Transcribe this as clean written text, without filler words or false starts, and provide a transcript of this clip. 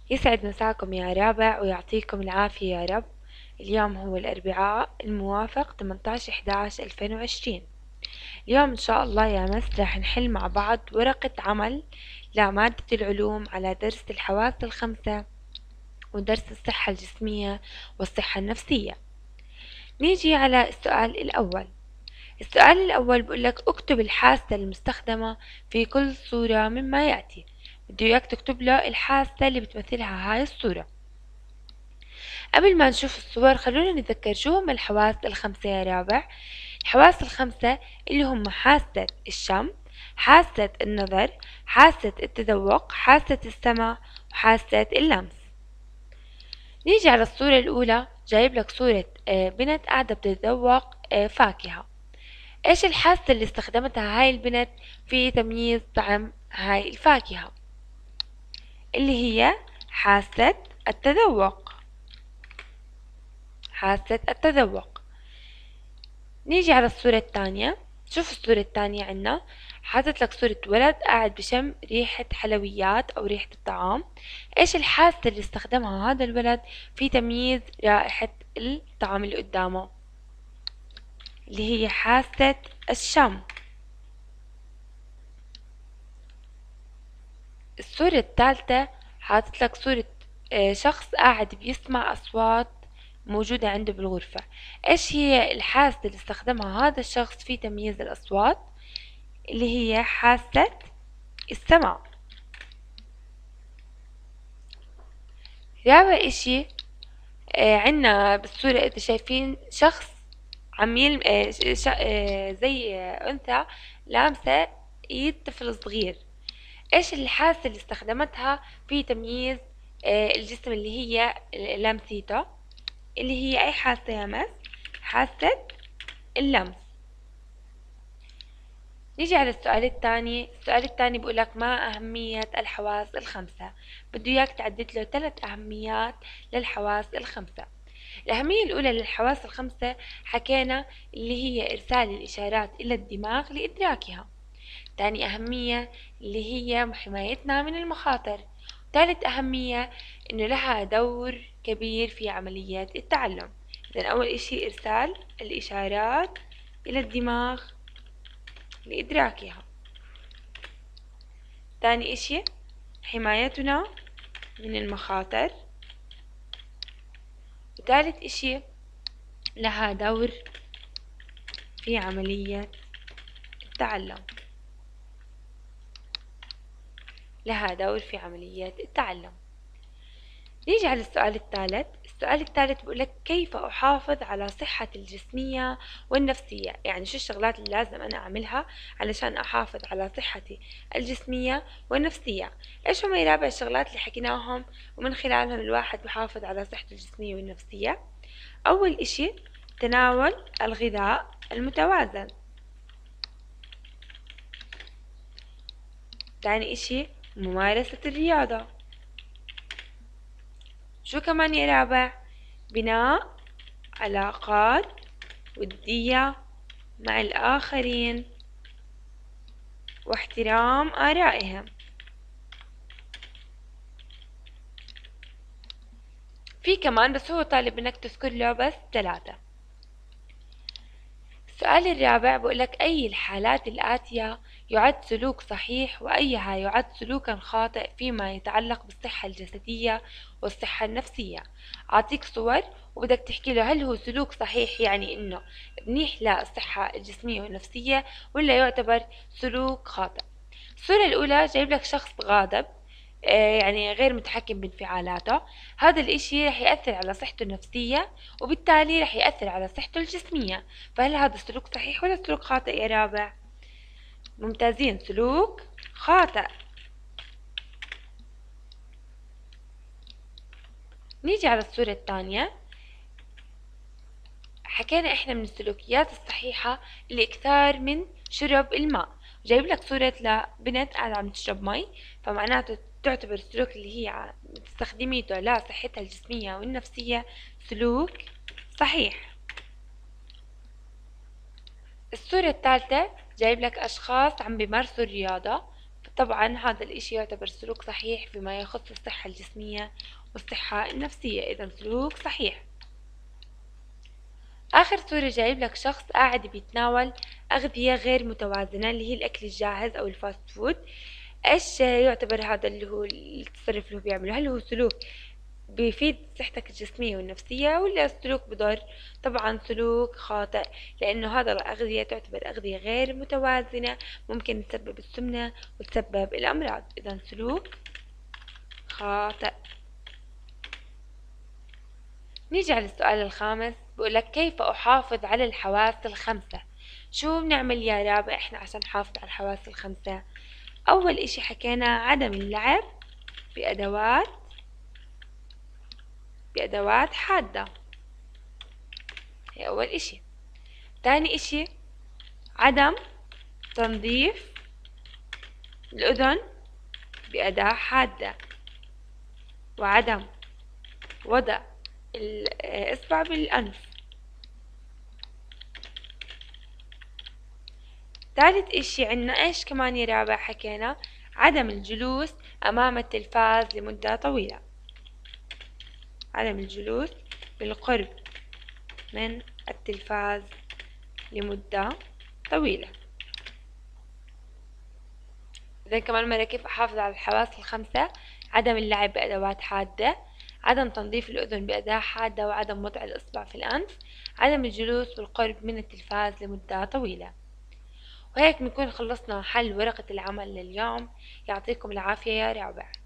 يسعد مساكم يا رابع ويعطيكم العافية يا رب. اليوم هو الأربعاء الموافق 18/11/2020. اليوم إن شاء الله يا مس راح نحل مع بعض ورقة عمل لمادة العلوم على درس الحواس الخمسة ودرس الصحة الجسمية والصحة النفسية. نيجي على السؤال الأول. السؤال الأول بقولك اكتب الحاسة المستخدمة في كل صورة مما يأتي. بده إياك تكتب له الحاسة اللي بتمثلها هاي الصورة. قبل ما نشوف الصور خلونا نتذكر شو هم الحواس الخمسة يا رابع. الحواس الخمسة اللي هم حاسة الشم، حاسة النظر، حاسة التذوق، حاسة السمع، وحاسة اللمس. نيجي على الصورة الأولى، جايب لك صورة بنت قاعدة بتتذوق فاكهة. ايش الحاسة اللي استخدمتها هاي البنت في تمييز طعم هاي الفاكهة؟ اللي هي حاسة التذوق. حاسة التذوق. نيجي على الصورة الثانية. شوف الصورة الثانية عنا، حاطط لك صورة ولد قاعد بشم ريحة حلويات أو ريحة الطعام. إيش الحاسة اللي استخدمها هذا الولد في تمييز رائحة الطعام اللي قدامه؟ اللي هي حاسة الشم. الصورة الثالثة حاطط لك صورة شخص قاعد بيسمع أصوات موجودة عنده بالغرفة. إيش هي الحاسة اللي استخدمها هذا الشخص في تمييز الأصوات؟ اللي هي حاسة السمع. رابع اشي عنا بالصورة اذا شايفين شخص عم يلم زي انثى لامسة ايد طفل صغير. ايش الحاسة اللي استخدمتها في تمييز الجسم اللي هي لامسيته؟ اللي هي اي حاسة يا مس؟ حاسة اللمس. نيجي على السؤال الثاني. السؤال الثاني بيقولك ما أهمية الحواس الخمسة؟ بده إياك تعدد له 3 أهميات للحواس الخمسة. الأهمية الأولى للحواس الخمسة حكينا اللي هي إرسال الإشارات إلى الدماغ لإدراكها. تاني أهمية اللي هي حمايتنا من المخاطر. ثالث أهمية إنه لها دور كبير في عملية التعلم. إذن أول إشي إرسال الإشارات إلى الدماغ لإدراكها. تاني إشي حمايتنا من المخاطر. وثالث إشي لها دور في عملية التعلم. لها دور في عملية التعلم. نيجي على السؤال الثالث. السؤال الثالث بيقولك كيف أحافظ على صحتي الجسمية والنفسية؟ يعني شو الشغلات اللي لازم أنا أعملها علشان أحافظ على صحتي الجسمية والنفسية؟ إيش هم يرابع الشغلات اللي حكيناهم ومن خلالهم الواحد بحافظ على صحته الجسمية والنفسية؟ أول إشي تناول الغذاء المتوازن. ثاني إشي ممارسة الرياضة. شو كمان يا رابع؟ بناء علاقات ودية مع الآخرين واحترام آرائهم. في كمان بس هو طالب منك تذكر له بس 3. السؤال الرابع بقولك أي الحالات الآتية يعد سلوك صحيح وأيها يعد سلوكا خاطئ فيما يتعلق بالصحة الجسدية والصحة النفسية؟ أعطيك صور وبدك تحكي له هل هو سلوك صحيح يعني إنه منيح للصحة الجسمية والنفسية ولا يعتبر سلوك خاطئ. الصورة الأولى جايب لك شخص غاضب يعني غير متحكم بانفعالاته. هذا الاشي رح يأثر على صحته النفسية وبالتالي رح يأثر على صحته الجسمية. فهل هذا سلوك صحيح ولا سلوك خاطئ يا رابع؟ ممتازين، سلوك خاطئ. نيجي على الصورة الثانية. حكينا احنا من السلوكيات الصحيحة الإكثار من شرب الماء. جايب لك صورة لبنت قاعدة عم تشرب مي، فمعناته تعتبر السلوك اللي هي تستخدميته لصحتها الجسمية والنفسية سلوك صحيح. الصورة الثالثة جايب لك أشخاص عم بيمارسوا الرياضة، طبعا هذا الاشي يعتبر سلوك صحيح فيما يخص الصحة الجسمية والصحة النفسية، اذا سلوك صحيح. آخر صورة جايب لك شخص قاعد بيتناول أغذية غير متوازنة اللي هي الأكل الجاهز أو الفاست فود. إيش يعتبر هذا اللي هو التصرف اللي هو بيعمله؟ هل هو سلوك بيفيد صحتك الجسمية والنفسية ولا سلوك بضر؟ طبعا سلوك خاطئ، لأنه هذا الأغذية تعتبر أغذية غير متوازنة، ممكن تسبب السمنة وتسبب الأمراض، إذا سلوك خاطئ. نيجي على السؤال الخامس، بقولك كيف أحافظ على الحواس الخمسة؟ شو بنعمل يا رابع إحنا عشان نحافظ على الحواس الخمسة؟ أول إشي حكينا عدم اللعب بأدوات حادة، هي أول إشي. تاني إشي عدم تنظيف الأذن بأداة حادة، وعدم وضع الإصبع بالأنف. ثالث اشي عنا ايش كمان يا رابع؟ حكينا عدم الجلوس امام التلفاز لمدة طويلة، عدم الجلوس بالقرب من التلفاز لمدة طويلة. إذا كمان مرة كيف أحافظ على الحواس الخمسة؟ عدم اللعب بأدوات حادة، عدم تنظيف الأذن بأداة حادة، وعدم وضع الإصبع في الأنف، عدم الجلوس بالقرب من التلفاز لمدة طويلة. وهيك بنكون خلصنا حل ورقة العمل لليوم. يعطيكم العافية يا رابع.